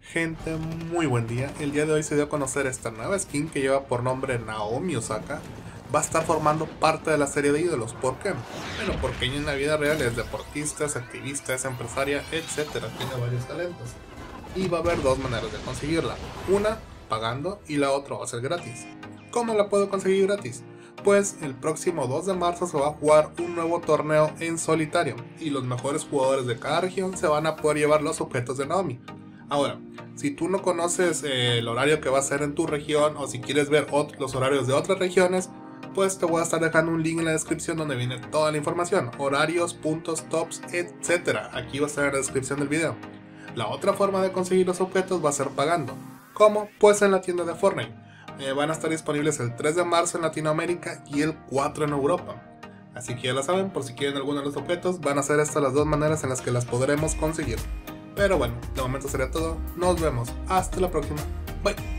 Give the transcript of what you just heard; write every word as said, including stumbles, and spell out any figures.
Gente, muy buen día. El día de hoy se dio a conocer esta nueva skin que lleva por nombre Naomi Osaka. Va a estar formando parte de la serie de ídolos. ¿Por qué? Bueno, porque ella en la vida real es deportista, es activista, es empresaria, etcétera. Tiene varios talentos. Y va a haber dos maneras de conseguirla. Una, pagando, y la otra va a ser gratis. ¿Cómo la puedo conseguir gratis? Pues el próximo dos de marzo se va a jugar un nuevo torneo en solitario, y los mejores jugadores de cada región se van a poder llevar los objetos de Naomi. Ahora, si tú no conoces eh, el horario que va a ser en tu región, o si quieres ver los horarios de otras regiones, pues te voy a estar dejando un link en la descripción donde viene toda la información, horarios, puntos, tops, etcétera. Aquí va a estar en la descripción del video. La otra forma de conseguir los objetos va a ser pagando. ¿Cómo? Pues en la tienda de Fortnite. Eh, van a estar disponibles el tres de marzo en Latinoamérica y el cuatro en Europa. Así que ya lo saben, por si quieren alguno de los objetos, van a ser estas las dos maneras en las que las podremos conseguir. Pero bueno, de momento sería todo. Nos vemos. Hasta la próxima. Bye.